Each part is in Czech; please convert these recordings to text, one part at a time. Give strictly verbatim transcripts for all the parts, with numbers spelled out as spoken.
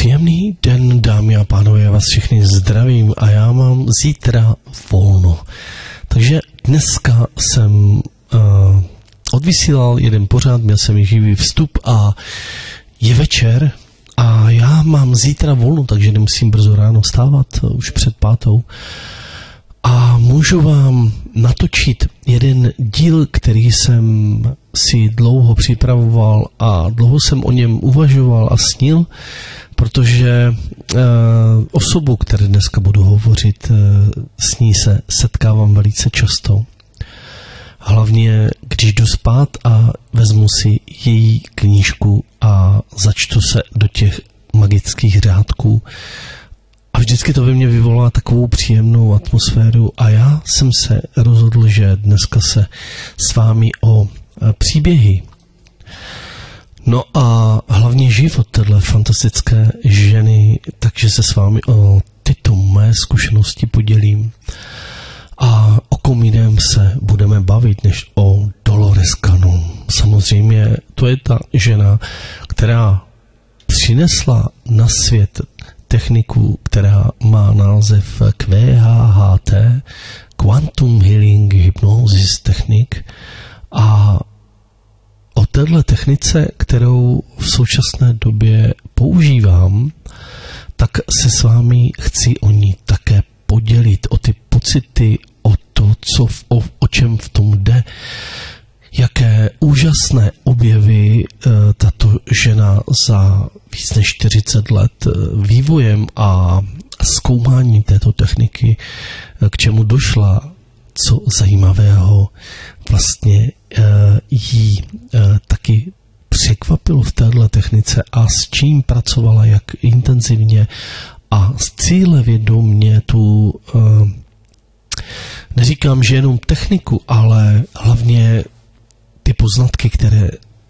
Příjemný den, dámy a pánové, já vás všechny zdravím a já mám zítra volno. Takže dneska jsem uh, odvysílal jeden pořad, měl jsem i živý vstup a je večer a já mám zítra volno, takže nemusím brzo ráno vstávat, už před pátou. A můžu vám natočit jeden díl, který jsem si dlouho připravoval a dlouho jsem o něm uvažoval a snil, protože e, osobu, které dneska budu hovořit, e, s ní se setkávám velice často. Hlavně, když jdu spát a vezmu si její knížku a začtu se do těch magických řádků. A vždycky to ve mně vyvolá takovou příjemnou atmosféru a já jsem se rozhodl, že dneska se s vámi o příběhy, no a hlavně život téhle fantastické ženy, takže se s vámi o tyto mé zkušenosti podělím. A o kom jiném se budeme bavit, než o Dolores Cannon. Samozřejmě to je ta žena, která přinesla na svět techniku, která má název Q H H T, Quantum Healing Hypnosis Technique, a o téhle technice, kterou v současné době používám, tak se s vámi chci o ní také podělit, o ty pocity, o to, co v, o, o čem v tom jde, jaké úžasné objevy e, tato žena za víc než čtyřicet let vývojem a zkoumáním této techniky, k čemu došla, co zajímavého vlastně e, jí e, taky překvapilo v této technice a s čím pracovala, jak intenzivně a z cílevědomě tu, e, neříkám, že jenom techniku, ale hlavně ty poznatky, které,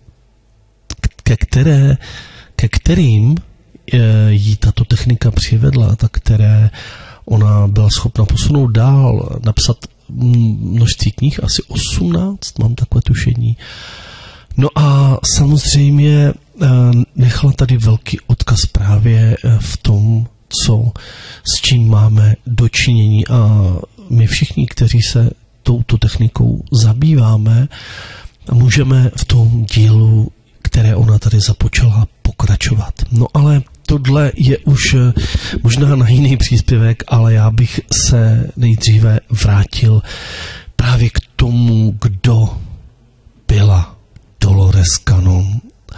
ke, které, ke kterým jí tato technika přivedla, tak které ona byla schopna posunout dál, napsat množství knih, asi osmnáct, mám takové tušení. No a samozřejmě nechala tady velký odkaz právě v tom, co, s čím máme dočinění, a my všichni, kteří se touto technikou zabýváme, a můžeme v tom dílu, které ona tady započala, pokračovat. No ale tohle je už možná na jiný příspěvek, ale já bych se nejdříve vrátil právě k tomu, kdo byla Dolores Cannon.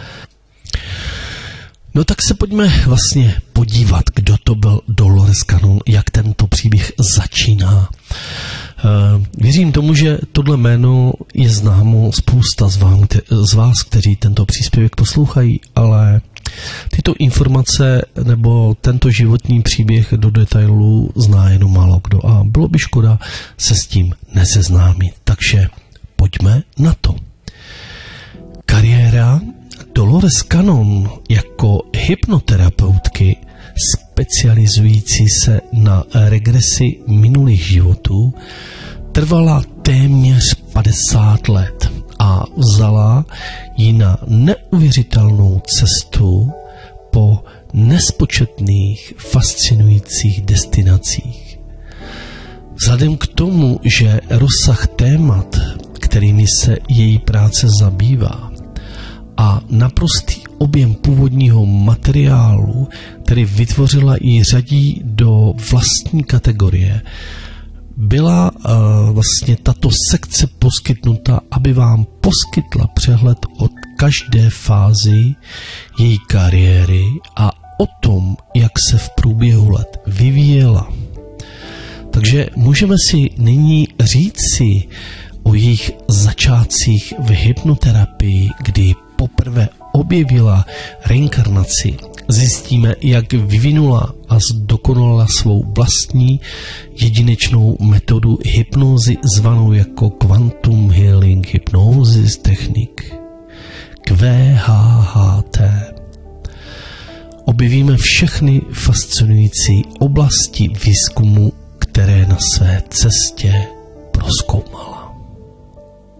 No tak se pojďme vlastně podívat, kdo to byl Dolores Cannon, jak tento příběh začíná. Uh, věřím tomu, že tohle jméno je známo spousta z vás, z vás, kteří tento příspěvek poslouchají, ale tyto informace nebo tento životní příběh do detailu zná jenom málo kdo a bylo by škoda se s tím neseznámit. Takže pojďme na to. Kariéra Dolores Cannon jako hypnoterapeutky specializující se na regresi minulých životů trvala téměř padesát let a vzala ji na neuvěřitelnou cestu po nespočetných fascinujících destinacích. Vzhledem k tomu, že rozsah témat, kterými se její práce zabývá, a naprostý objem původního materiálu, který vytvořila, i řadí do vlastní kategorie, byla uh, vlastně tato sekce poskytnuta, aby vám poskytla přehled o každé fázi její kariéry a o tom, jak se v průběhu let vyvíjela. Takže můžeme si nyní říci o jejich začátcích v hypnoterapii, kdy poprvé objevila reinkarnaci. Zjistíme, jak vyvinula a zdokonalila svou vlastní jedinečnou metodu hypnózy zvanou jako Quantum Healing Hypnosis Technique Q H H T. Objevíme všechny fascinující oblasti výzkumu, které na své cestě prozkoumala.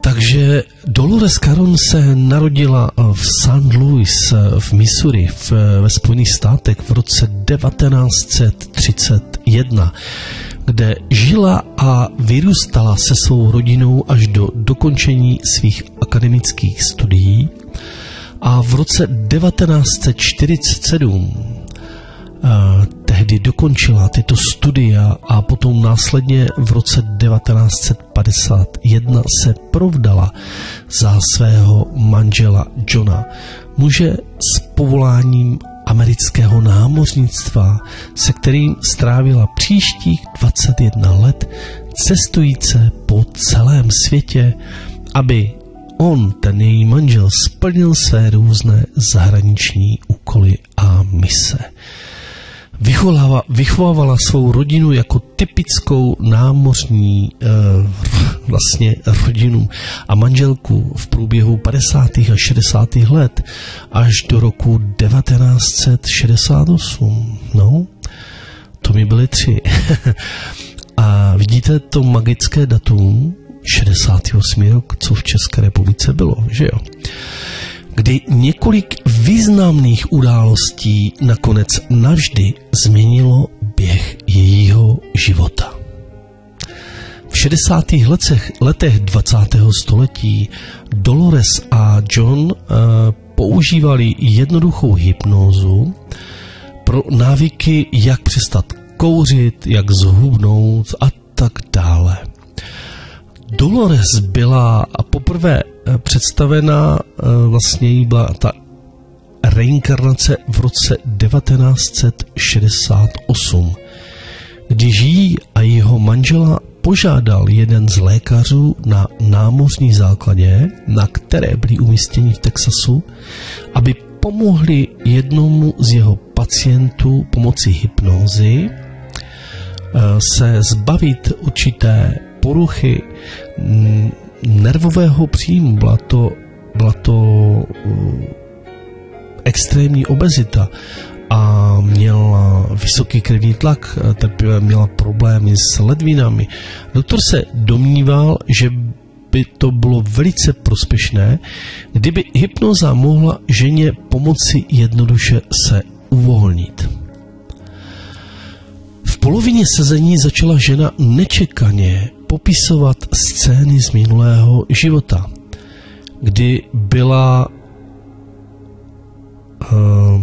Takže Dolores Cannon se narodila v Saint Louis v Missouri v, ve Spojených státech v roce devatenáct set třicet jedna, kde žila a vyrůstala se svou rodinou až do dokončení svých akademických studií a v roce devatenáct set čtyřicet sedm Uh, tehdy dokončila tyto studia a potom následně v roce devatenáct set padesát jedna se provdala za svého manžela Johna, muže s povoláním amerického námořnictva, se kterým strávila příštích dvacet jedna let cestujíce po celém světě, aby on, ten její manžel, splnil své různé zahraniční úkoly a mise. Vychovávala, vychovávala svou rodinu jako typickou námořní e, vlastně rodinu a manželku v průběhu padesátých a šedesátých let až do roku devatenáct set šedesát osm. No, to mi byly tři. A vidíte to magické datum šedesátý osmý rok, co v České republice bylo, že jo? Kdy několik významných událostí nakonec navždy změnilo běh jejího života. V šedesátých letech, letech dvacátého století Dolores a John uh, používali jednoduchou hypnózu pro návyky, jak přestat kouřit, jak zhubnout a tak dále. Dolores byla poprvé představena, vlastně jí byla ta reinkarnace v roce devatenáct set šedesát osm, když jí a jeho manžela požádal jeden z lékařů na námořní základě, na které byli umístěni v Texasu, aby pomohli jednomu z jeho pacientů pomocí hypnózy se zbavit určité poruchy nervového příjmu. Byla to, byla to extrémní obezita a měla vysoký krevní tlak, měla problémy s ledvinami. Doktor se domníval, že by to bylo velice prospěšné, kdyby hypnoza mohla ženě pomoci jednoduše se uvolnit. V polovině sezení začala žena nečekaně popisovat scény z minulého života, kdy byla uh,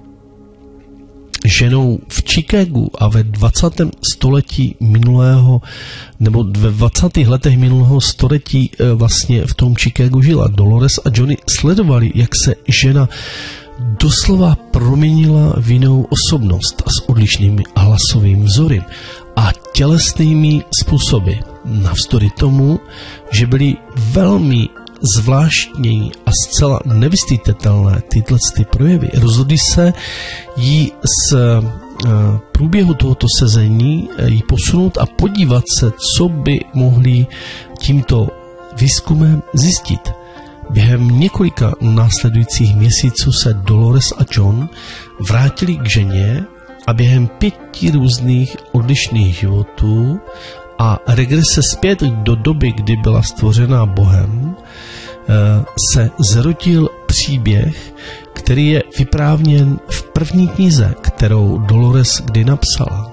ženou v Chicagu a ve dvacátém století minulého, nebo ve dvacátých letech minulého století uh, vlastně v tom Chicagu žila. Dolores a Johnny sledovali, jak se žena doslova proměnila v jinou osobnost a s odlišnými hlasovým vzory a tělesnými způsoby. Navzdory tomu, že byly velmi zvláštní a zcela nevystýtelné tyhle ty projevy, rozhodli se jí z uh, průběhu tohoto sezení jí posunout a podívat se, co by mohli tímto výzkumem zjistit. Během několika následujících měsíců se Dolores a John vrátili k ženě a během pěti různých odlišných životů a regrese zpět do doby, kdy byla stvořena Bohem, se zrodil příběh, který je vyprávěn v první knize, kterou Dolores kdy napsala.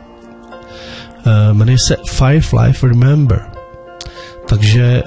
Jmenuje se Five Life Remember. Takže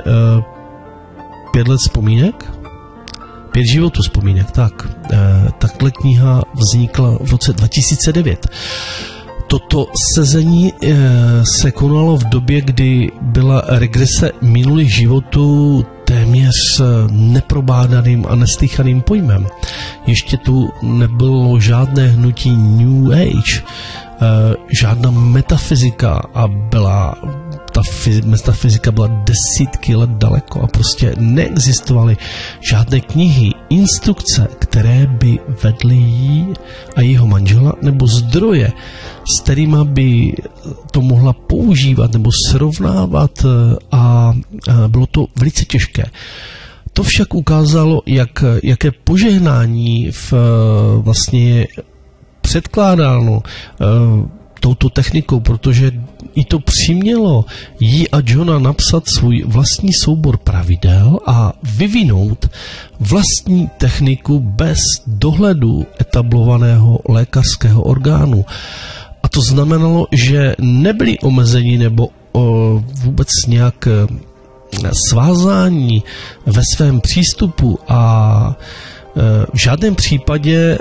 pět let vzpomínek, pět životů vzpomínek, tak. Takhle kniha vznikla v roce dva tisíce devět. Toto sezení se konalo v době, kdy byla regrese minulých životů téměř neprobádaným a neslýchaným pojmem. Ještě tu nebylo žádné hnutí New Age, žádná metafyzika a byla ta metafyzika byla desítky let daleko a prostě neexistovaly žádné knihy, instrukce, které by vedly jí a jeho manžela, nebo zdroje, s kterými by to mohla používat nebo srovnávat, a bylo to velice těžké. To však ukázalo, jak, jaké požehnání v, vlastně předkládáno touto technikou, protože i to přimělo jí a Johna napsat svůj vlastní soubor pravidel a vyvinout vlastní techniku bez dohledu etablovaného lékařského orgánu. A to znamenalo, že nebyli omezeni nebo o, vůbec nějak svázání ve svém přístupu a v žádném případě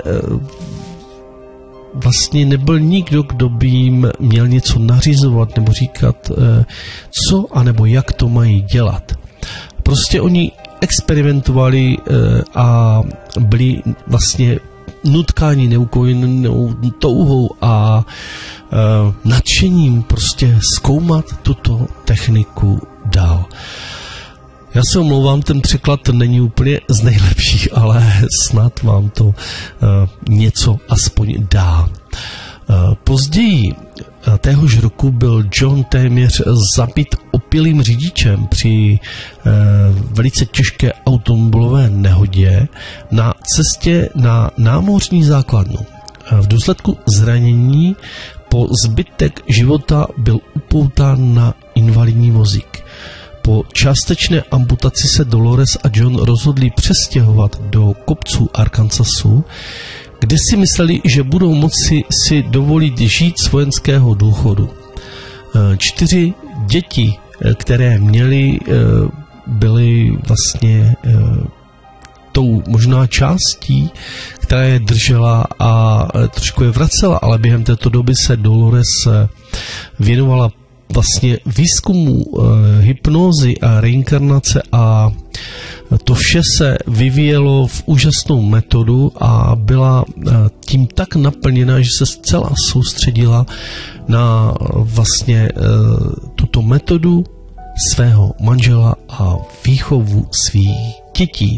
vlastně nebyl nikdo, kdo by jim měl něco nařizovat nebo říkat, co anebo jak to mají dělat. Prostě oni experimentovali a byli vlastně nutkáni neukojnou touhou a nadšením prostě zkoumat tuto techniku dál. Já se omlouvám, ten překlad není úplně z nejlepších, ale snad vám to uh, něco aspoň dá. Uh, později uh, téhož roku byl John téměř zabit opilým řidičem při uh, velice těžké automobilové nehodě na cestě na námořní základnu. Uh, v důsledku zranění po zbytek života byl upoután na invalidní vozík. Po částečné amputaci se Dolores a John rozhodli přestěhovat do kopců Arkansasu, kde si mysleli, že budou moci si dovolit žít z vojenského důchodu. Čtyři děti, které měli, byly vlastně tou možná částí, která je držela a trošku je vracela, ale během této doby se Dolores věnovala vlastně výzkumu e, hypnózy a reinkarnace a to vše se vyvíjelo v úžasnou metodu a byla e, tím tak naplněna, že se zcela soustředila na vlastně e, tuto metodu svého manžela a výchovu svých dětí.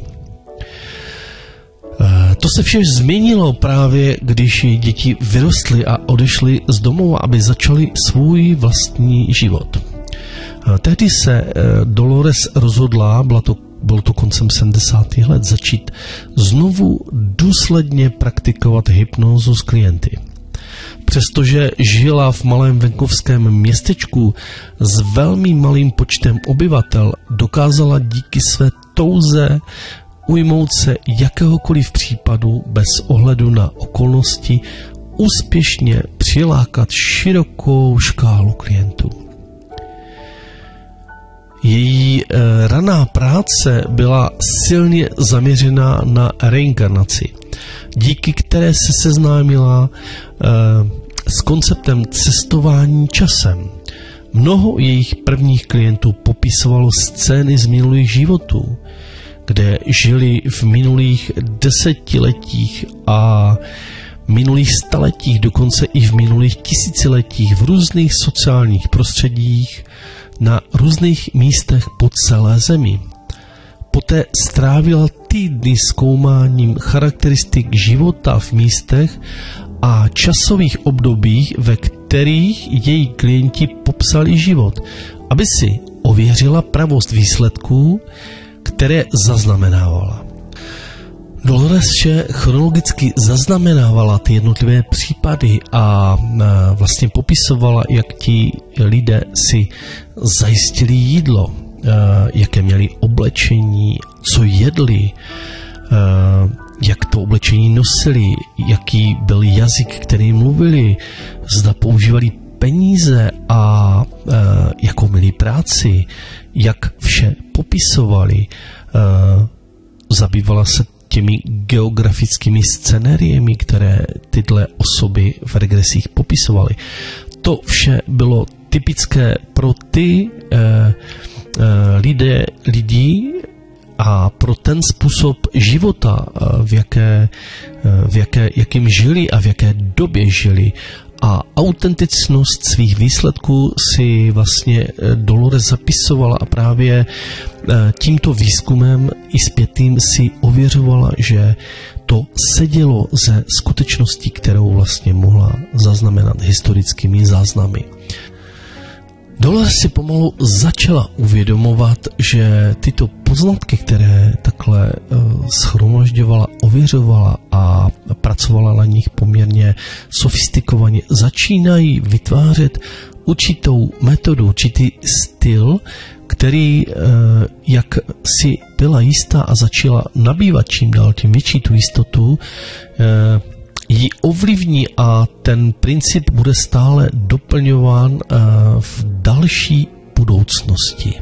To se vše změnilo právě, když děti vyrostly a odešly z domova, aby začali svůj vlastní život. Tehdy se Dolores rozhodla, bylo to, bylo to koncem sedmdesátých let, začít znovu důsledně praktikovat hypnózu s klienty. Přestože žila v malém venkovském městečku s velmi malým počtem obyvatel, dokázala díky své touze ujmout se jakéhokoliv případu bez ohledu na okolnosti, úspěšně přilákat širokou škálu klientů. Její e, raná práce byla silně zaměřená na reinkarnaci, díky které se seznámila e, s konceptem cestování časem. Mnoho jejich prvních klientů popisovalo scény z minulých životů, kde žili v minulých desetiletích a minulých staletích, dokonce i v minulých tisíciletích v různých sociálních prostředích na různých místech po celé zemi. Poté strávila týdny zkoumáním charakteristik života v místech a časových obdobích, ve kterých její klienti popsali život, aby si ověřila pravost výsledků, které zaznamenávala. Dolores vše chronologicky zaznamenávala ty jednotlivé případy a vlastně popisovala, jak ti lidé si zajistili jídlo, jaké měli oblečení, co jedli, jak to oblečení nosili, jaký byl jazyk, který mluvili, zda používali peníze a e, jakou měli práci, jak vše popisovali. E, zabývala se těmi geografickými scenériemi, které tyhle osoby v regresích popisovaly. To vše bylo typické pro ty e, e, lidé, lidí a pro ten způsob života, v jaké, v jaké, jakým žili a v jaké době žili. A autenticnost svých výsledků si vlastně Dolores zapisovala a právě tímto výzkumem i zpětým si ověřovala, že to sedělo ze skutečností, kterou vlastně mohla zaznamenat historickými záznamy. Dolores si pomalu začala uvědomovat, že tyto poznatky, které takhle shromažďovala, ověřovala a pracovala na nich poměrně sofistikovaně, začínají vytvářet určitou metodu, určitý styl, který, jak si byla jistá a začala nabývat čím dál tím větší tu jistotu, ji ovlivní a ten princip bude stále doplňován v další budoucnosti.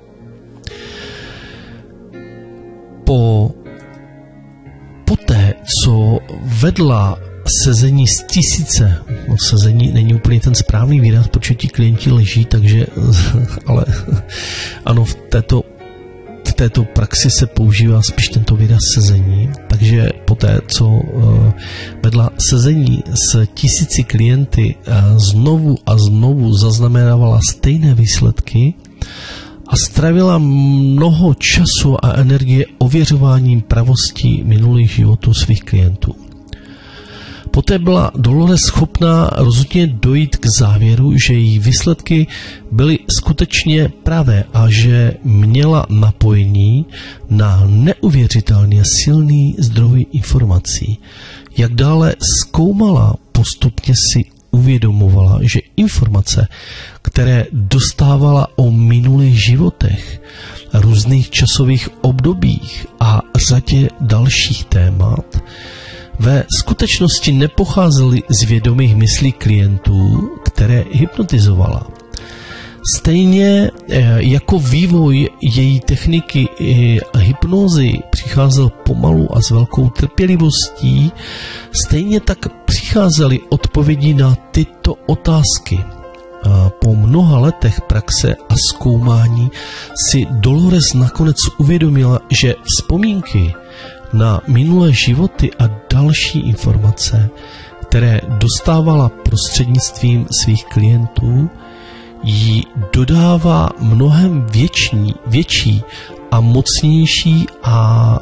Po poté, co vedla sezení z tisíce, no sezení není úplně ten správný výraz, protože ti klienti leží, takže, ale ano, v této, v této praxi se používá spíš tento výraz sezení, takže poté, co vedla sezení s tisíci klienty, znovu a znovu zaznamenávala stejné výsledky a strávila mnoho času a energie ověřováním pravosti minulých životů svých klientů. Poté byla Dolores schopná rozhodně dojít k závěru, že její výsledky byly skutečně pravé a že měla napojení na neuvěřitelně silný zdroj informací. Jak dále zkoumala, postupně si uvědomovala, že informace, které dostávala o minulých životech, různých časových obdobích a řadě dalších témat, ve skutečnosti nepocházely z vědomých myslí klientů, které hypnotizovala. Stejně jako vývoj její techniky hypnózy přicházel pomalu a s velkou trpělivostí, stejně tak přicházely odpovědi na tyto otázky. Po mnoha letech praxe a zkoumání si Dolores nakonec uvědomila, že vzpomínky na minulé životy a další informace, které dostávala prostřednictvím svých klientů, jí dodává mnohem větší, větší a mocnější a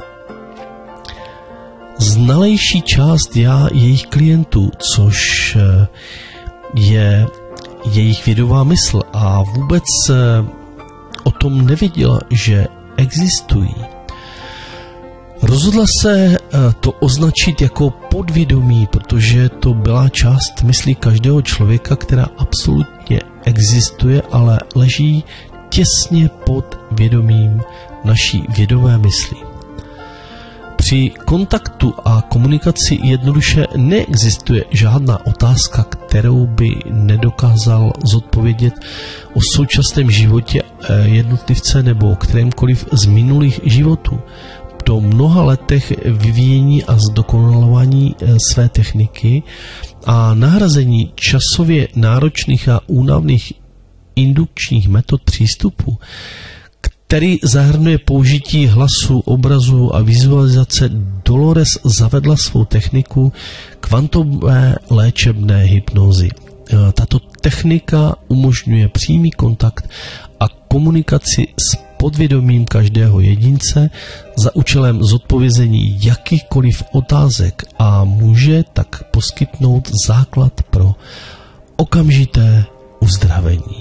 znalejší část já jejich klientů, což je jejich vědomá mysl, a vůbec o tom nevěděla, že existují. Rozhodla se to označit jako podvědomí, protože to byla část mysli každého člověka, která absolutně existuje, ale leží těsně pod vědomím naší vědomé mysli. Při kontaktu a komunikaci jednoduše neexistuje žádná otázka, kterou by nedokázal zodpovědět o současném životě jednotlivce nebo kterémkoliv z minulých životů. Po mnoha letech vyvíjení a zdokonalování své techniky a nahrazení časově náročných a únavných indukčních metod přístupu, který zahrnuje použití hlasu, obrazu a vizualizace, Dolores zavedla svou techniku kvantové léčebné hypnózy. Tato technika umožňuje přímý kontakt a komunikaci s podvědomím každého jedince za účelem zodpovězení jakýchkoliv otázek a může tak poskytnout základ pro okamžité uzdravení.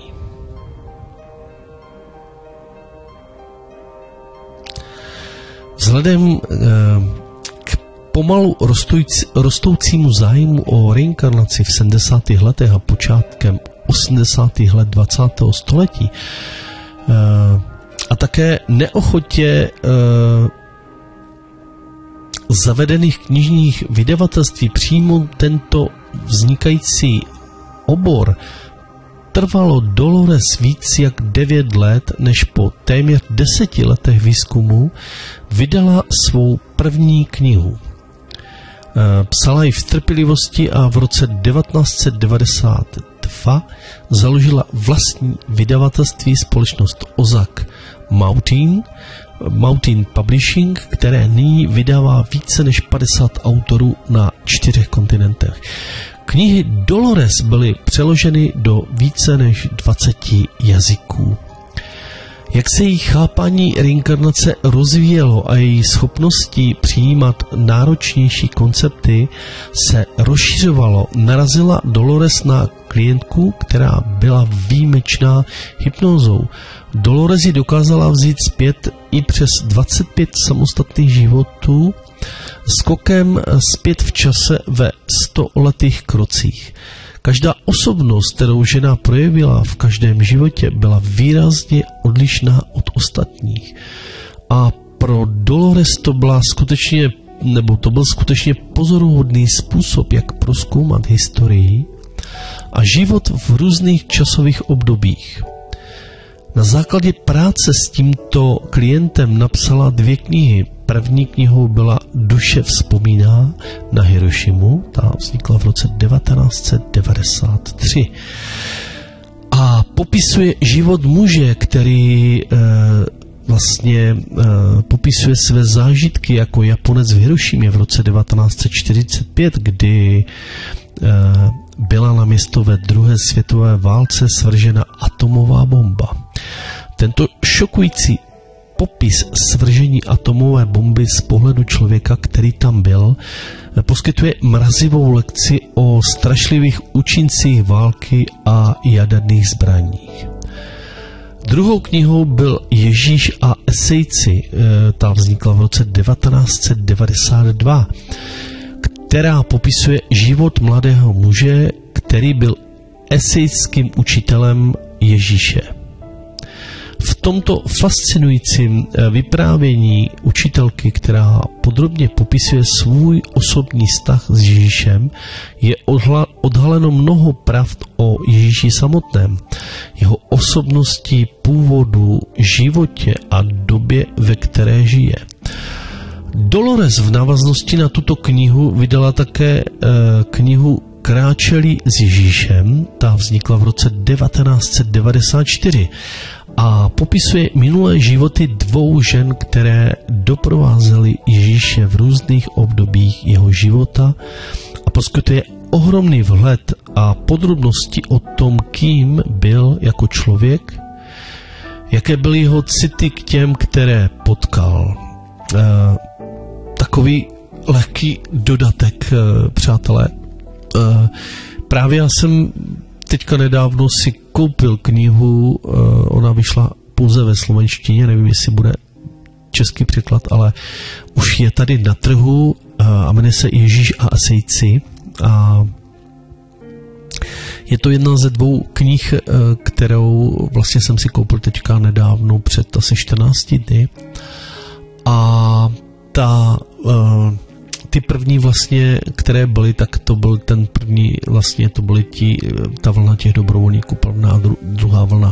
Vzhledem k pomalu rostoucímu zájmu o reinkarnaci v sedmdesátých letech a počátkem osmdesátých let dvacátého století a také neochotě zavedených knižních vydavatelství přijmout tento vznikající obor, trvalo Dolores víc jak devět let, než po téměř deseti letech výzkumu vydala svou první knihu. Psala ji v trpělivosti a v roce devatenáct set devadesát dva založila vlastní vydavatelství, společnost Ozak Mountain, Mountain Publishing, které nyní vydává více než padesát autorů na čtyřech kontinentech. Knihy Dolores byly přeloženy do více než dvaceti jazyků. Jak se její chápání reinkarnace rozvíjelo a její schopnosti přijímat náročnější koncepty se rozšiřovalo, narazila Dolores na klientku, která byla výjimečná hypnózou. Dolores ji dokázala vzít zpět i přes dvacet pět samostatných životů, skokem zpět v čase ve stoletých krocích. Každá osobnost, kterou žena projevila v každém životě, byla výrazně odlišná od ostatních. A pro Dolores to byla skutečně, nebo to byl skutečně pozoruhodný způsob, jak prozkoumat historii a život v různých časových obdobích. Na základě práce s tímto klientem napsala dvě knihy. První knihou byla Duše vzpomíná na Hirošimu, ta vznikla v roce devatenáct set devadesát tři. A popisuje život muže, který e, vlastně e, popisuje své zážitky jako Japonec v Hirošimě v roce devatenáct set čtyřicet pět, kdy e, byla na město ve druhé světové válce svržena atomová bomba. Tento šokující popis svržení atomové bomby z pohledu člověka, který tam byl, poskytuje mrazivou lekci o strašlivých účincích války a jaderných zbraních. Druhou knihou byl Ježíš a esejci, ta vznikla v roce devatenáct set devadesát dva, která popisuje život mladého muže, který byl esejským učitelem Ježíše. V tomto fascinujícím vyprávění učitelky, která podrobně popisuje svůj osobní vztah s Ježíšem, je odhaleno mnoho pravd o Ježíši samotném, jeho osobnosti, původu, životě a době, ve které žije. Dolores v návaznosti na tuto knihu vydala také eh, knihu Kráčeli s Ježíšem, ta vznikla v roce devatenáct set devadesát čtyři a popisuje minulé životy dvou žen, které doprovázely Ježíše v různých obdobích jeho života a poskytuje ohromný vhled a podrobnosti o tom, kým byl jako člověk, jaké byly jeho city k těm, které potkal. E, takový lehký dodatek, e, přátelé. E, právě já jsem teďka nedávno si koupil knihu, e, ona vyšla pouze ve slovenštině, nevím, jestli bude český překlad, ale už je tady na trhu e, a jmenuje se Ježíš a esejci a je to jedna ze dvou knih, e, kterou vlastně jsem si koupil teďka nedávno před asi čtrnácti dny a ta e, ty první vlastně, které byly, tak to byl ten první, vlastně to byly ti, ta vlna těch dobrovolníků, prvná a druhá vlna.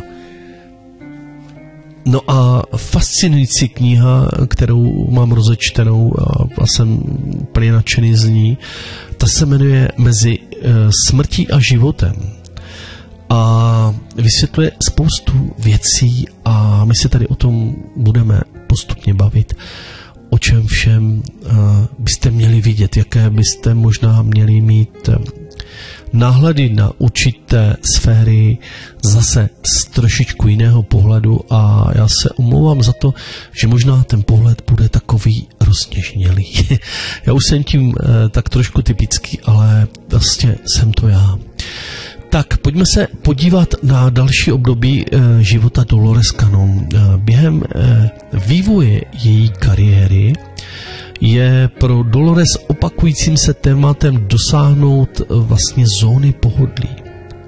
No a fascinující kniha, kterou mám rozečtenou a jsem plně nadšený z ní, ta se jmenuje Mezi smrtí a životem. A vysvětluje spoustu věcí a my se tady o tom budeme postupně bavit. O čem všem uh, byste měli vidět, jaké byste možná měli mít uh, náhledy na určité sféry zase z trošičku jiného pohledu a já se omlouvám za to, že možná ten pohled bude takový rozněžnělý. Já už jsem tím uh, tak trošku typický, ale vlastně jsem to já. Tak, pojďme se podívat na další období e, života Dolores Cannon. E, během e, vývoje její kariéry je pro Dolores opakujícím se tématem dosáhnout e, vlastně zóny pohodlí. E,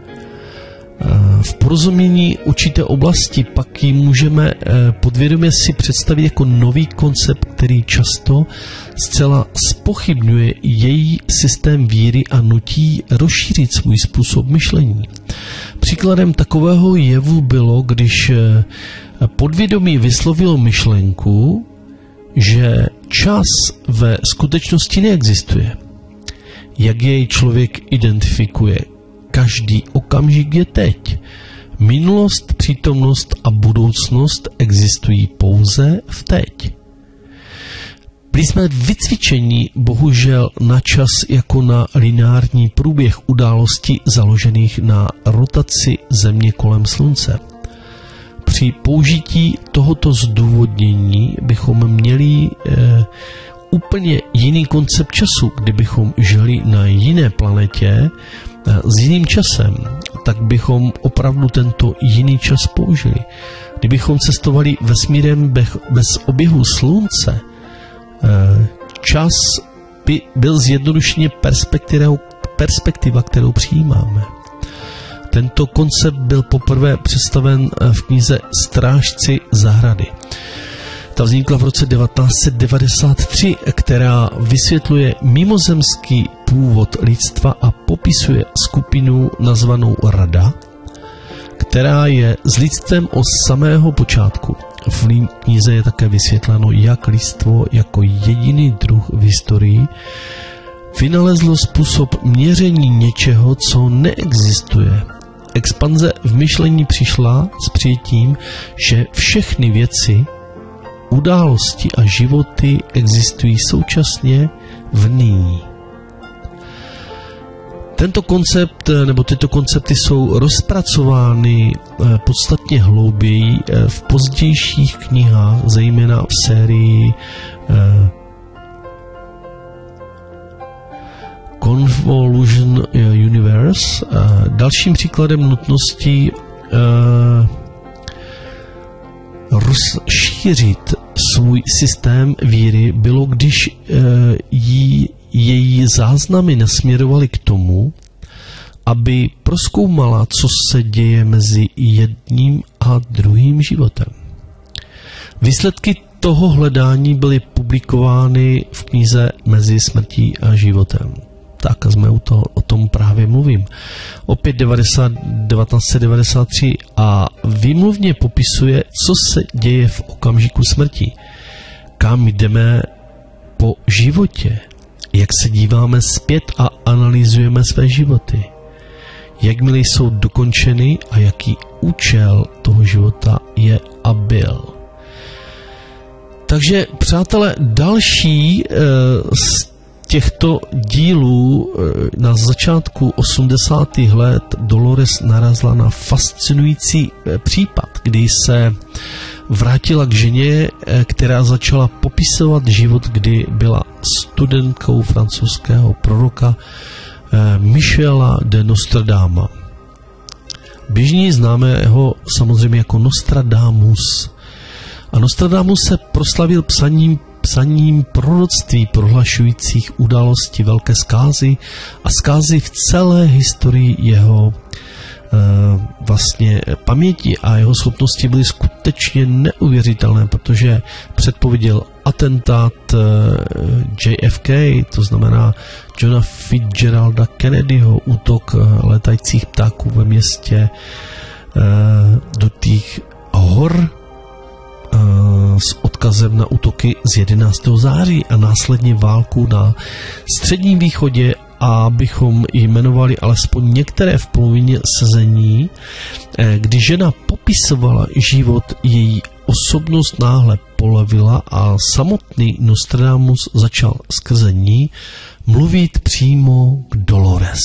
v porozumění určité oblasti pak ji můžeme e, podvědomě si představit jako nový koncept, který často zcela zpochybňuje její systém víry a nutí rozšířit svůj způsob myšlení. Příkladem takového jevu bylo, když podvědomí vyslovilo myšlenku, že čas ve skutečnosti neexistuje. Jak jej člověk identifikuje? Každý okamžik je teď. Minulost, přítomnost a budoucnost existují pouze v teď. Byli jsme vycvičení bohužel na čas jako na lineární průběh událostí založených na rotaci Země kolem Slunce. při použití tohoto zdůvodnění bychom měli eh, úplně jiný koncept času. Kdybychom žili na jiné planetě eh, s jiným časem, tak bychom opravdu tento jiný čas použili. Kdybychom cestovali vesmírem bez oběhu slunce, eh, čas by byl zjednodušeně perspektiva, perspektiva, kterou přijímáme. Tento koncept byl poprvé představen v knize Strážci zahrady. Ta vznikla v roce devatenáct set devadesát tři, která vysvětluje mimozemský původ lidstva a popisuje skupinu nazvanou Rada, která je s lidstvem od samého počátku. V knize je také vysvětleno, jak lidstvo jako jediný druh v historii vynalezlo způsob měření něčeho, co neexistuje. Expanze v myšlení přišla s přijetím, že všechny věci, události a životy existují současně v nyní. Tento koncept, nebo tyto koncepty jsou rozpracovány podstatně hlouběji v pozdějších knihách, zejména v sérii Convolution Universe. Dalším příkladem nutnosti rozšířit svůj systém víry bylo, když jí její záznamy nasměrovaly k tomu, aby prozkoumala, co se děje mezi jedním a druhým životem. Výsledky toho hledání byly publikovány v knize Mezi smrtí a životem. Tak jsme u toho, o tom právě mluvím. Opět devatenáct set devadesát tři a výmluvně popisuje, co se děje v okamžiku smrti, kam jdeme po životě, jak se díváme zpět a analyzujeme své životy, jakmile jsou dokončeny a jaký účel toho života je a byl. Takže, přátelé, další e, z těchto dílů e, na začátku osmdesátých let Dolores narazila na fascinující e, případ, kdy se vrátila k ženě, e, která začala popisovat život, kdy byla studentkou francouzského proroka e, Michela de Nostradama. Běžně známe ho samozřejmě jako Nostradamus. A Nostradamus se proslavil psaním, psaním proroctví prohlašujících události velké zkázy a zkázy v celé historii jeho e, vlastně paměti, a jeho schopnosti byly skutečně neuvěřitelné, protože předpověděl atentát e, J F K, to znamená Johna Fitzgeralda Kennedyho, útok e, letajících ptáků ve městě e, do těch hor s odkazem na útoky z jedenáctého září a následně válku na Středním východě, a bychom jmenovali alespoň některé v polovině sezení, kdy žena popisovala život, její osobnost náhle polevila a samotný Nostradamus začal skrze ní mluvit přímo k Dolores.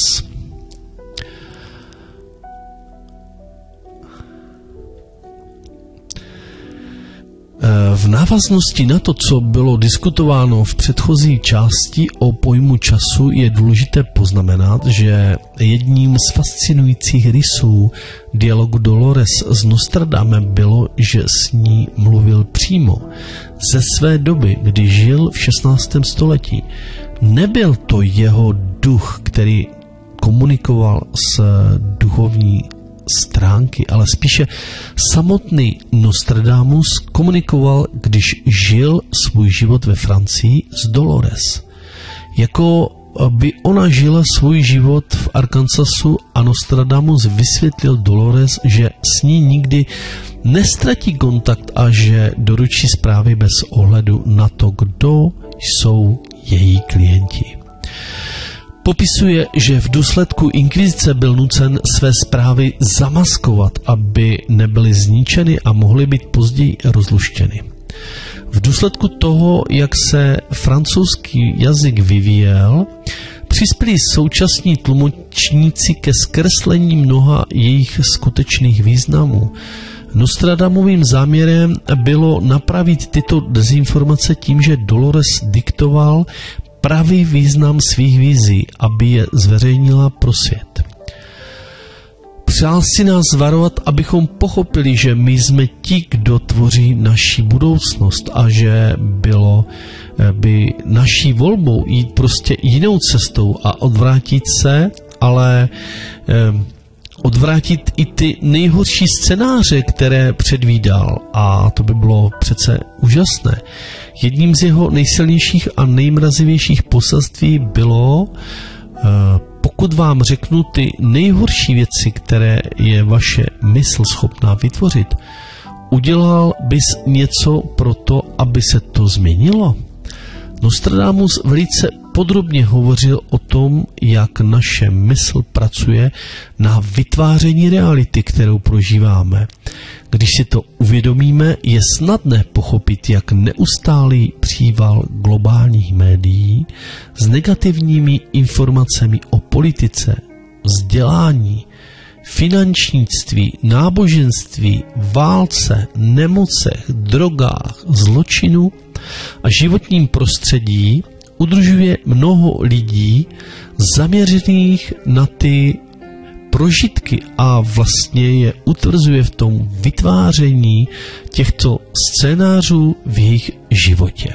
V návaznosti na to, co bylo diskutováno v předchozí části o pojmu času, je důležité poznamenat, že jedním z fascinujících rysů dialogu Dolores s Nostradamem bylo, že s ní mluvil přímo ze své doby, kdy žil v šestnáctém století. Nebyl to jeho duch, který komunikoval s duchovní stránky, ale spíše samotný Nostradamus komunikoval, když žil svůj život ve Francii s Dolores. Jako by ona žila svůj život v Arkansasu a Nostradamus vysvětlil Dolores, že s ní nikdy nestratí kontakt a že doručí zprávy bez ohledu na to, kdo jsou její klienti. Popisuje, že v důsledku inkvizice byl nucen své zprávy zamaskovat, aby nebyly zničeny a mohly být později rozluštěny. V důsledku toho, jak se francouzský jazyk vyvíjel, přispěli současní tlumočníci ke zkreslení mnoha jejich skutečných významů. Nostradamovým záměrem bylo napravit tyto dezinformace tím, že Dolores diktoval pravý význam svých vizí, aby je zveřejnila pro svět. Přál si nás varovat, abychom pochopili, že my jsme ti, kdo tvoří naši budoucnost a že bylo by naší volbou jít prostě jinou cestou a odvrátit se, ale eh, odvrátit i ty nejhorší scénáře, které předvídal, a to by bylo přece úžasné. Jedním z jeho nejsilnějších a nejmrazivějších poselství bylo, eh, pokud vám řeknu ty nejhorší věci, které je vaše mysl schopná vytvořit, udělal bys něco pro to, aby se to změnilo? Nostradamus velice podrobně hovořil o tom, jak naše mysl pracuje na vytváření reality, kterou prožíváme. Když si to uvědomíme, je snadné pochopit, jak neustálý příval globálních médií s negativními informacemi o politice, vzdělání, finančnictví, náboženství, válce, nemocech, drogách, zločinu a životním prostředí udržuje mnoho lidí zaměřených na ty prožitky a vlastně je utvrzuje v tom vytváření těchto scénářů v jejich životě.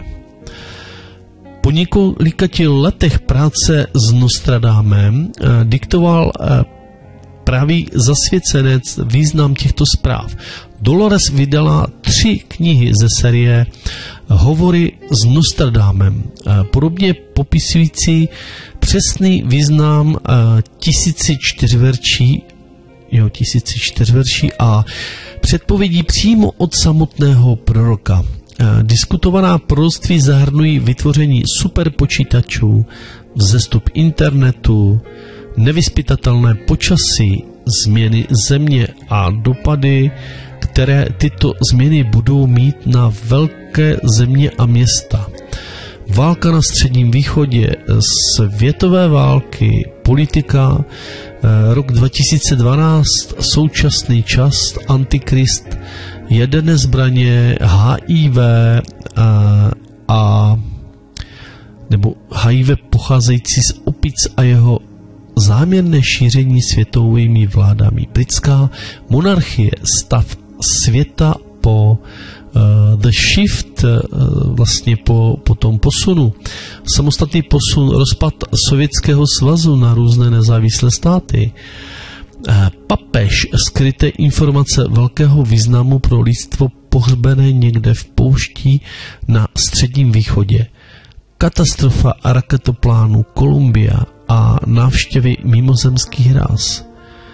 Po několika letech práce s Nostradamem eh, diktoval eh, pravý zasvěcenec význam těchto zpráv. Dolores vydala tři knihy ze série Hovory s Nostradamem, podobně popisující přesný význam tisíci čtyřverší, jeho tisíci čtyřverší a předpovědí přímo od samotného proroka. Diskutovaná proroctví zahrnují vytvoření superpočítačů, vzestup internetu, nevyzpytatelné počasí, změny země a dopady, které tyto změny budou mít na velké země a města. Válka na Středním východě, světové války, politika, rok dva tisíce dvanáct, současný čas, antikrist, jaderné zbraně, H I V a, a nebo H I V pocházející z opic a jeho záměrné šíření světovými vládami. Britská monarchie, stav světa po uh, The Shift, uh, vlastně po, po tom posunu. Samostatný posun, rozpad Sovětského svazu na různé nezávislé státy. Uh, papež, skryté informace velkého významu pro lidstvo pohřbené někde v poušti na Středním východě. Katastrofa raketoplánu Columbia a návštěvy mimozemských ráz.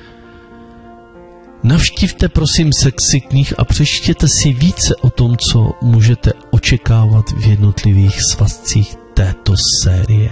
Navštivte prosím sekci knih a přečtěte si více o tom, co můžete očekávat v jednotlivých svazcích této série.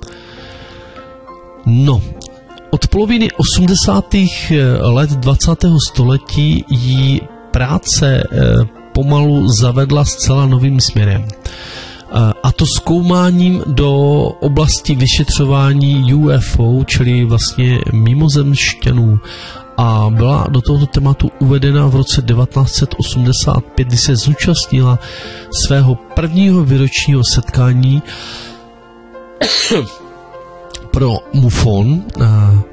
No, od poloviny osmdesátých let dvacátého století jí práce pomalu zavedla zcela novým směrem. A to zkoumáním do oblasti vyšetřování U F O, čili vlastně mimozemšťanů. A byla do tohoto tématu uvedena v roce devatenáct set osmdesát pět, kdy se zúčastnila svého prvního výročního setkání pro MUFON. A, a,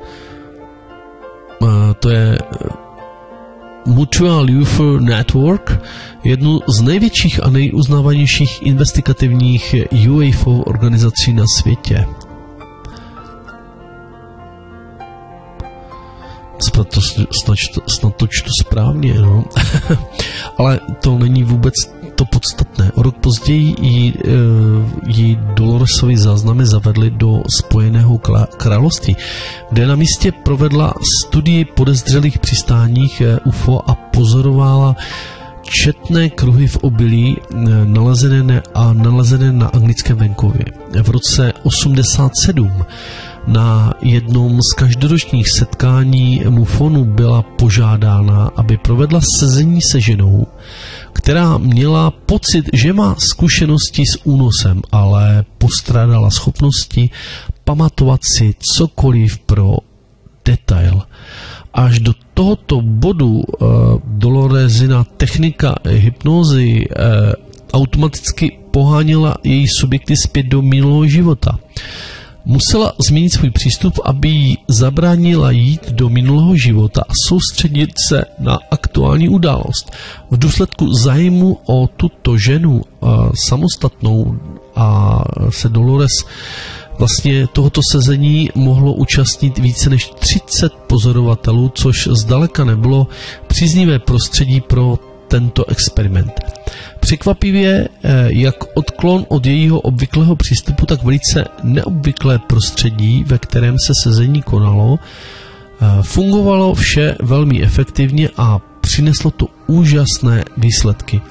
to je Mutual U F O Network, jednu z největších a nejuznávanějších investigativních U F O organizací na světě. Snad to, snad, snad to čtu správně, no. Ale to není vůbec to podstatné. O rok později ji, ji Doloresovi záznamy zavedly do Spojeného království, kde na místě provedla studii podezřelých přistáních U F O a pozorovala četné kruhy v obilí nalezené a nalezené na anglickém venkově. V roce osmdesát sedm na jednom z každoročních setkání MUFONu byla požádána, aby provedla sezení se ženou, která měla pocit, že má zkušenosti s únosem, ale postrádala schopnosti pamatovat si cokoliv pro detail. až do tohoto bodu uh, Doloresina technika hypnózy uh, automaticky poháněla její subjekty zpět do minulého života. Musela změnit svůj přístup, aby jí zabránila jít do minulého života a soustředit se na aktuální událost. V důsledku zájmu o tuto ženu uh, samostatnou a se Dolores vlastně tohoto sezení mohlo účastnit více než třicet pozorovatelů, což zdaleka nebylo příznivé prostředí pro tento experiment. Překvapivě, jak odklon od jejího obvyklého přístupu, tak velice neobvyklé prostředí, ve kterém se sezení konalo, fungovalo vše velmi efektivně a přineslo to úžasné výsledky.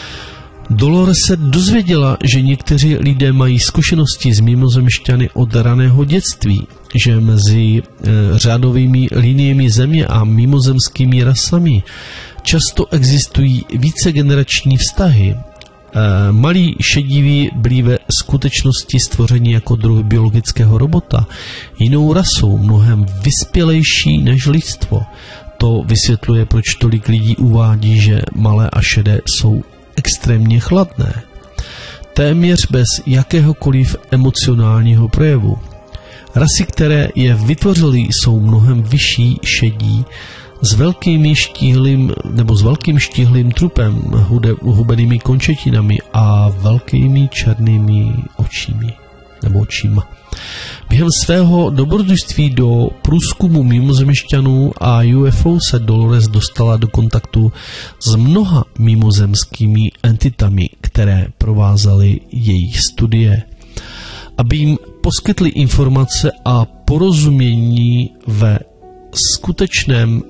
Dolores se dozvěděla, že někteří lidé mají zkušenosti s mimozemšťany od raného dětství, že mezi e, řádovými liniemi země a mimozemskými rasami často existují vícegenerační vztahy. E, malí šediví byli ve skutečnosti stvořeni jako druh biologického robota, jinou rasou, mnohem vyspělejší než lidstvo. To vysvětluje, proč tolik lidí uvádí, že malé a šedé jsou extrémně chladné, téměř bez jakéhokoliv emocionálního projevu. Rasy, které je vytvořily, jsou mnohem vyšší, šedí, s velkými štíhlým nebo s velkým štíhlým trupem, hude, hubenými končetinami a velkými černými očími nebo očíma. Během svého dobrodružství do průzkumu mimozemšťanů a U F O se Dolores dostala do kontaktu s mnoha mimozemskými entitami, které provázely jejich studie. Aby jim poskytly informace a porozumění ve skutečném,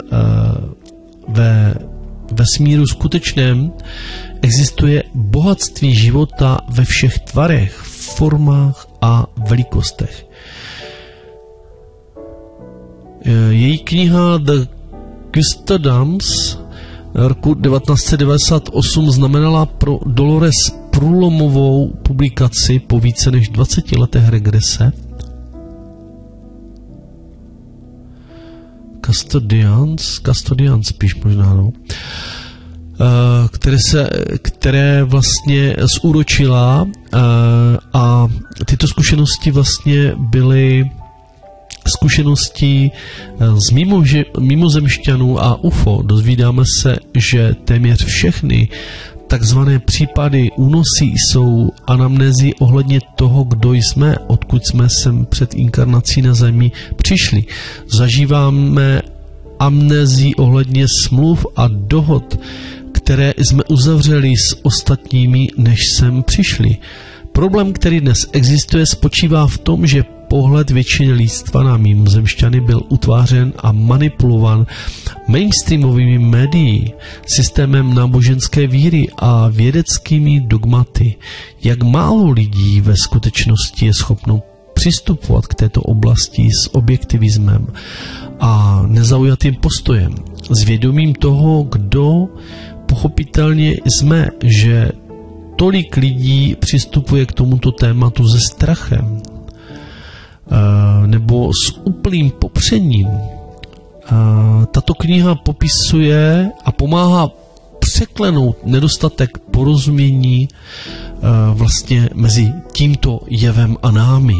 ve vesmíru skutečném, existuje bohatství života ve všech tvarech, formách a velikostech. Její kniha The Custodians roku devatenáct set devadesát osm znamenala pro Dolores průlomovou publikaci po více než dvaceti letech regrese. Custodians, Custodians spíš možná, no. Které, se, které vlastně zúročila a tyto zkušenosti vlastně byly zkušenosti z mimo, mimozemšťanů a U F O. Dozvídáme se, že téměř všechny takzvané případy únosy jsou anamnézy ohledně toho, kdo jsme, odkud jsme sem před inkarnací na Zemi přišli. Zažíváme amnézii ohledně smluv a dohod, které jsme uzavřeli s ostatními, než sem přišli. Problém, který dnes existuje, spočívá v tom, že pohled většiny lidstva na mimozemšťany byl utvářen a manipulovan mainstreamovými médii, systémem náboženské víry a vědeckými dogmaty. Jak málo lidí ve skutečnosti je schopno přistupovat k této oblasti s objektivismem a nezaujatým postojem, s vědomím toho, kdo pochopitelně jsme, že tolik lidí přistupuje k tomuto tématu se strachem nebo s úplným popřením. Tato kniha popisuje a pomáhá překlenout nedostatek porozumění vlastně mezi tímto jevem a námi.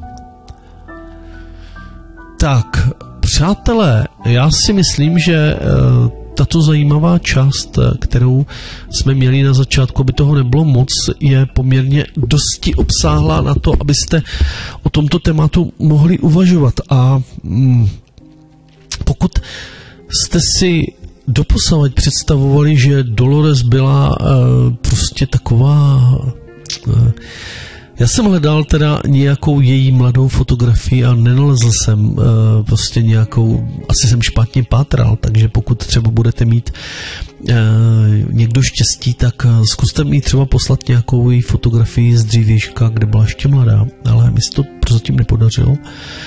Tak, přátelé, já si myslím, že tato zajímavá část, kterou jsme měli na začátku, aby toho nebylo moc, je poměrně dosti obsáhlá na to, abyste o tomto tématu mohli uvažovat. A mm, pokud jste si doposavad představovali, že Dolores byla uh, prostě taková... Uh, Já jsem hledal teda nějakou její mladou fotografii a nenalezl jsem uh, prostě nějakou, asi jsem špatně pátral, takže pokud třeba budete mít uh, někdo štěstí, tak uh, zkuste mi třeba poslat nějakou její fotografii z dřívějška, kde byla ještě mladá, ale mi se to prozatím nepodařilo.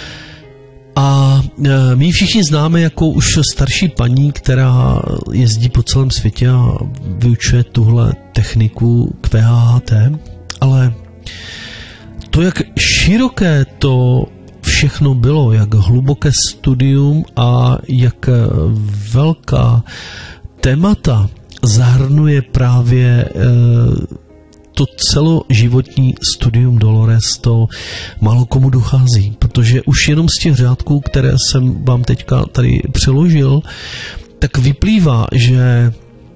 A uh, my všichni známe jako už starší paní, která jezdí po celém světě a vyučuje tuhle techniku Q H H T, ale to, jak široké to všechno bylo, jak hluboké studium a jak velká témata zahrnuje právě to celoživotní studium Dolores, to málo komu dochází, protože už jenom z těch řádků, které jsem vám teďka tady přeložil, tak vyplývá, že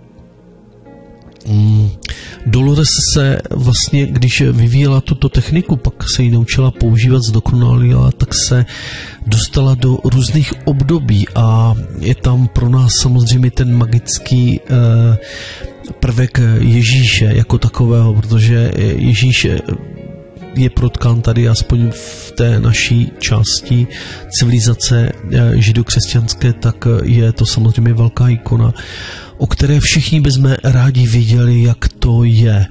mm, Dolores se vlastně, když vyvíjela tuto techniku, pak se ji naučila používat, zdokonalila, tak se dostala do různých období a je tam pro nás samozřejmě ten magický eh, prvek Ježíše jako takového, protože Ježíš je protkán tady aspoň v té naší části civilizace židokřesťanské, tak je to samozřejmě velká ikona, o které všichni bychom rádi viděli, jak to je.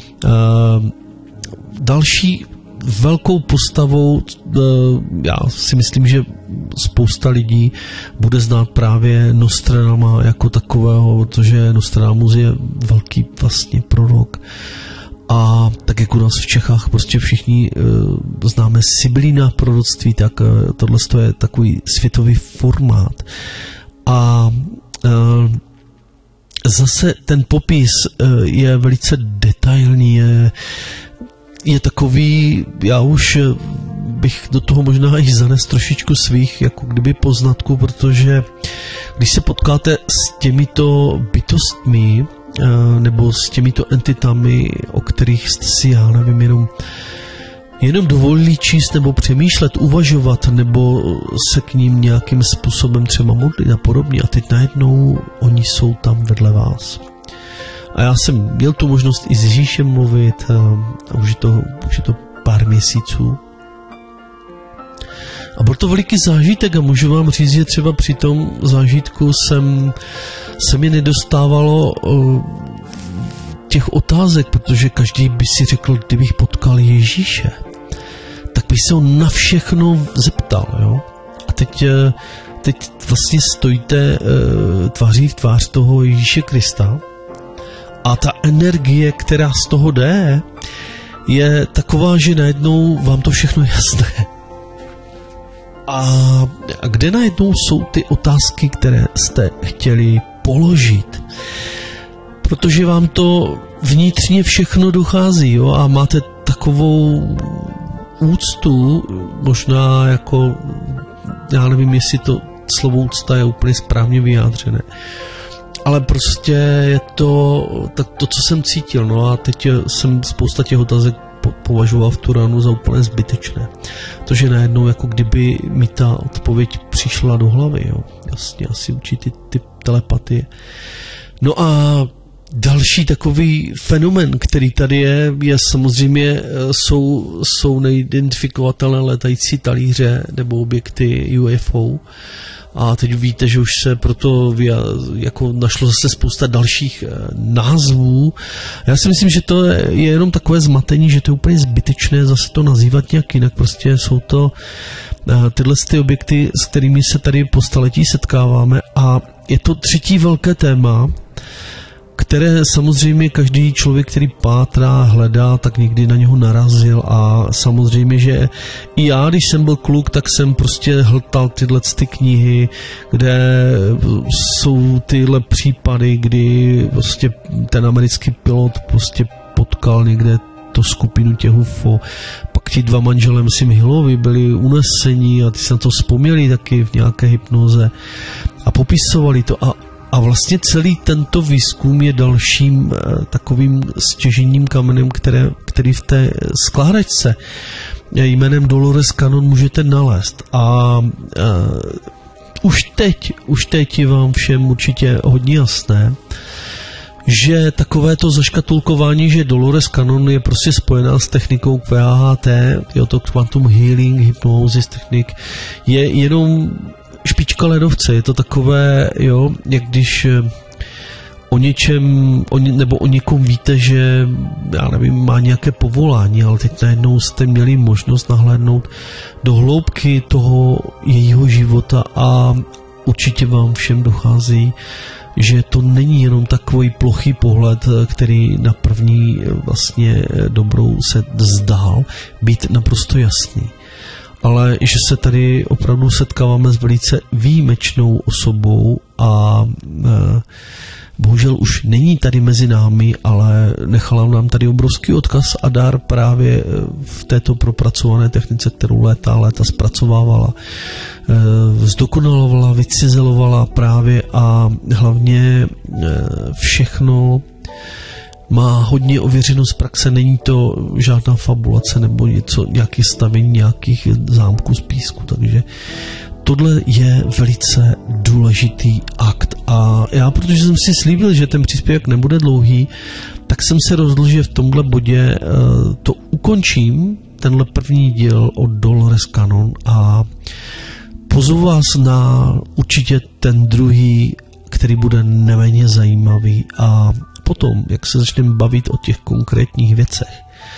Další velkou postavou, já si myslím, že spousta lidí bude znát právě Nostradama jako takového, protože Nostradamus je velký vlastně prorok. A tak jak u nás v Čechách prostě všichni uh, známe Sibylina proroctví, tak uh, tohle je takový světový formát. A uh, zase ten popis uh, je velice detailní, je, je takový, já už bych do toho možná i zanes trošičku svých jako kdyby poznatků, protože když se potkáte s těmito bytostmi nebo s těmito entitami, o kterých jste si, já nevím, jenom, jenom dovolili číst nebo přemýšlet, uvažovat, nebo se k ním nějakým způsobem třeba modlit a podobně, a teď najednou oni jsou tam vedle vás. A já jsem měl tu možnost i s Ježíšem mluvit, a už je to, už je to pár měsíců. A byl to veliký zážitek a můžu vám říct, že třeba při tom zážitku jsem, se mi nedostávalo uh, těch otázek, protože každý by si řekl, kdybych potkal Ježíše, tak bych se ho na všechno zeptal. Jo? A teď, uh, teď vlastně stojíte uh, tváří v tvář toho Ježíše Krista a ta energie, která z toho jde, je taková, že najednou vám to všechno je jasné. A kde najednou jsou ty otázky, které jste chtěli položit? Protože vám to vnitřně všechno dochází, jo? A máte takovou úctu, možná jako, já nevím, jestli to slovo úcta je úplně správně vyjádřené, ale prostě je to tak to, co jsem cítil, no a teď jsem spousta těch otázek považoval v tu ránu za úplně zbytečné. To, že najednou jako kdyby mi ta odpověď přišla do hlavy, jo. Jasně, asi určitý typ telepatie. No a další takový fenomen, který tady je, je samozřejmě, jsou, jsou neidentifikovatelné letající talíře nebo objekty U F O. A teď víte, že už se proto jako našlo zase spousta dalších názvů. Já si myslím, že to je jenom takové zmatení, že to je úplně zbytečné zase to nazývat nějak jinak. Prostě jsou to tyhle ty objekty, s kterými se tady po staletí setkáváme, a je to třetí velké téma, které samozřejmě každý člověk, který pátrá, hledá, tak někdy na něho narazil, a samozřejmě, že i já, když jsem byl kluk, tak jsem prostě hltal tyhle ty knihy, kde jsou tyhle případy, kdy prostě ten americký pilot prostě potkal někde tu skupinu těch U F O, pak ti dva manželé, myslím, Hillovi, byli unesení a ty se na to vzpomněli taky v nějaké hypnoze a popisovali to, a A vlastně celý tento výzkum je dalším eh, takovým stěžejním kamenem, které, který v té skládačce jménem Dolores Cannon můžete nalézt. A eh, už teď, už teď je vám všem určitě hodně jasné, že takovéto zaškatulkování, že Dolores Cannon je prostě spojená s technikou Q A H T, jo, to Quantum Healing, Hypnosis technik, je jenom špička ledovce. Je to takové, jo, jak když o něčem, o ně, nebo o někom víte, že, já nevím, má nějaké povolání, ale teď najednou jste měli možnost nahlédnout do hloubky toho jejího života, a určitě vám všem dochází, že to není jenom takový plochý pohled, který na první vlastně dobrou se zdál být naprosto jasný. ale že se tady opravdu setkáváme s velice výjimečnou osobou a e, bohužel už není tady mezi námi, ale nechala nám tady obrovský odkaz a dar právě v této propracované technice, kterou léta léta zpracovávala, zdokonalovala, vycizelovala právě a hlavně všechno má hodně ověřeno z praxe, není to žádná fabulace nebo něco, nějaké stavění nějakých zámků z písku, takže tohle je velice důležitý akt a já, protože jsem si slíbil, že ten příspěvek nebude dlouhý, tak jsem se rozhodl, že v tomhle bodě to ukončím, tenhle první díl od Dolores Cannon a pozvu vás na určitě ten druhý, který bude neméně zajímavý a potom, jak se začneme bavit o těch konkrétních věcech,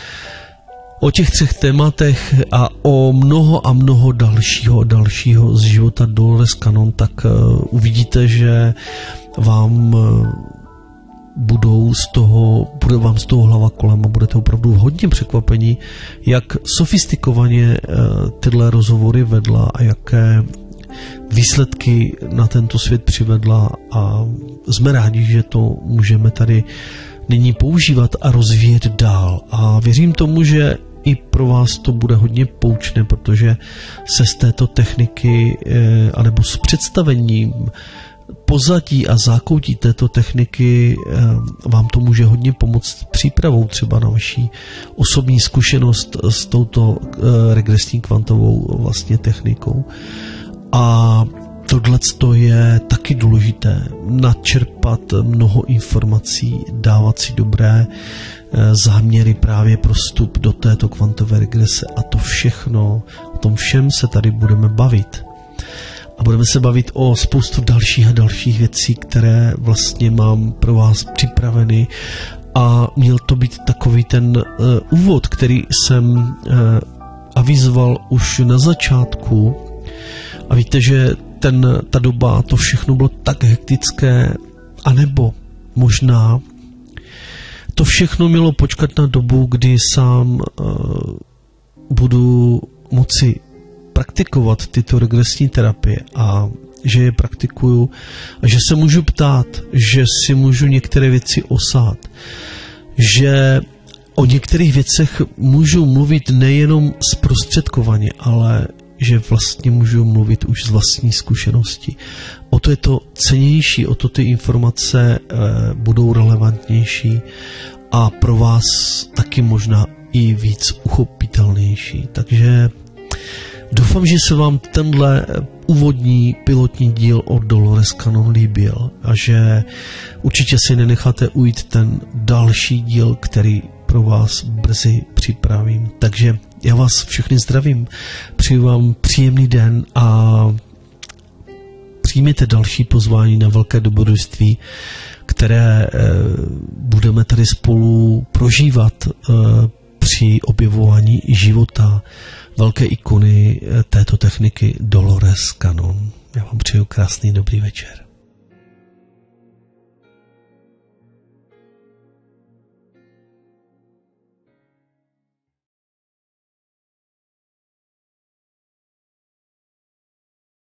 o těch třech tématech a o mnoho a mnoho dalšího dalšího z života Dolores Cannon, tak uh, uvidíte, že vám uh, budou z toho, bude vám z toho hlava kolem a budete opravdu hodně překvapeni, jak sofistikovaně uh, tyhle rozhovory vedla a jaké výsledky na tento svět přivedla a jsme rádi, že to můžeme tady nyní používat a rozvíjet dál a věřím tomu, že i pro vás to bude hodně poučné, protože se z této techniky eh, anebo s představením pozadí a zákoutí této techniky eh, vám to může hodně pomoct přípravou třeba na vaší osobní zkušenost s touto eh, regresní kvantovou vlastně technikou. A tohleto je taky důležité, načerpat mnoho informací, dávat si dobré záměry právě pro vstup do této kvantové regrese a to všechno, o tom všem se tady budeme bavit. A budeme se bavit o spoustu dalších a dalších věcí, které vlastně mám pro vás připraveny a měl to být takový ten uh, úvod, který jsem uh, avizoval už na začátku a víte, že ten, ta doba, to všechno bylo tak hektické, anebo možná to všechno mělo počkat na dobu, kdy sám uh, budu moci praktikovat tyto regresní terapie a že je praktikuju a že se můžu ptát, že si můžu některé věci osát, že o některých věcech můžu mluvit nejenom zprostředkovaně, ale že vlastně můžu mluvit už z vlastní zkušenosti. O to je to cennější, o to ty informace e, budou relevantnější a pro vás taky možná i víc uchopitelnější. Takže doufám, že se vám tenhle úvodní pilotní díl od Dolores Cannon líbil a že určitě si nenecháte ujít ten další díl, který pro vás brzy připravím. Takže já vás všechny zdravím, přeju vám příjemný den a přijměte další pozvání na velké dobrodružství, které eh, budeme tady spolu prožívat eh, při objevování života velké ikony eh, této techniky Dolores Cannon. Já vám přeju krásný dobrý večer.